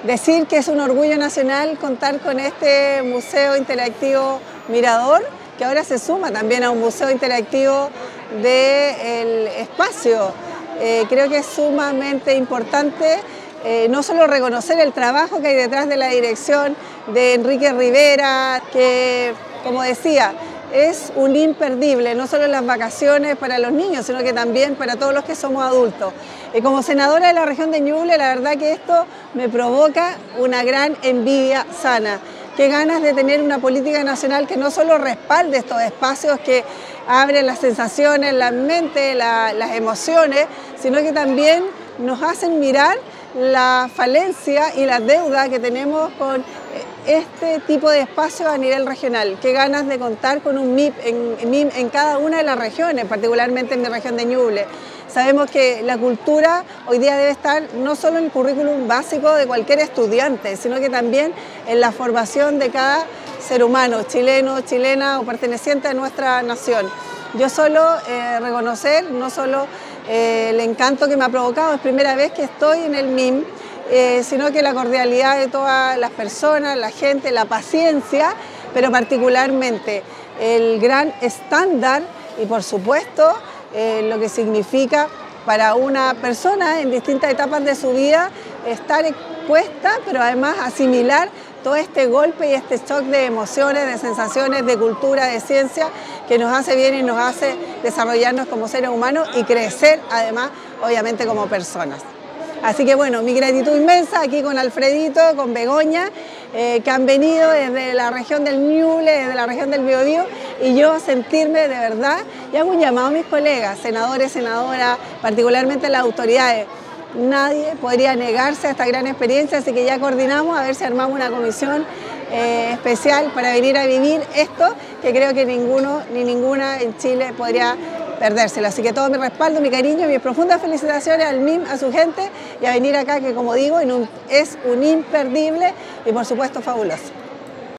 decir que es un orgullo nacional contar con este Museo Interactivo Mirador, que ahora se suma también a un museo interactivo del espacio. Creo que es sumamente importante no solo reconocer el trabajo que hay detrás de la dirección de Enrique Rivera, que, como decía, es un imperdible, no solo en las vacaciones para los niños, sino que también para todos los que somos adultos. Como senadora de la región de Ñuble, la verdad que esto me provoca una gran envidia sana. Qué ganas de tener una política nacional que no solo respalde estos espacios que abren las sensaciones, la mente, las emociones, sino que también nos hacen mirar la falencia y la deuda que tenemos con este tipo de espacios a nivel regional. Qué ganas de contar con un MIP en cada una de las regiones, particularmente en mi región de Ñuble. Sabemos que la cultura hoy día debe estar no solo en el currículum básico de cualquier estudiante, sino que también en la formación de cada ser humano, chileno, chilena o perteneciente a nuestra nación. Yo solo reconocer, no solo el encanto que me ha provocado, es primera vez que estoy en el MIM, sino que la cordialidad de todas las personas, la gente, la paciencia, pero particularmente el gran estándar y por supuesto lo que significa para una persona en distintas etapas de su vida estar expuesta, pero además asimilar todo este golpe y este shock de emociones, de sensaciones, de cultura, de ciencia, que nos hace bien y nos hace desarrollarnos como seres humanos y crecer además, obviamente, como personas. Así que bueno, mi gratitud inmensa aquí con Alfredito, con Begoña, que han venido desde la región del Ñuble, desde la región del Biobío, y yo sentirme de verdad, y hago un llamado a mis colegas, senadores, senadoras, particularmente las autoridades. Nadie podría negarse a esta gran experiencia, así que ya coordinamos a ver si armamos una comisión especial para venir a vivir esto, que creo que ninguno ni ninguna en Chile podría perdérselo. Así que todo mi respaldo, mi cariño, mis profundas felicitaciones al MIM, a su gente y a venir acá, que como digo, es un imperdible y por supuesto fabuloso.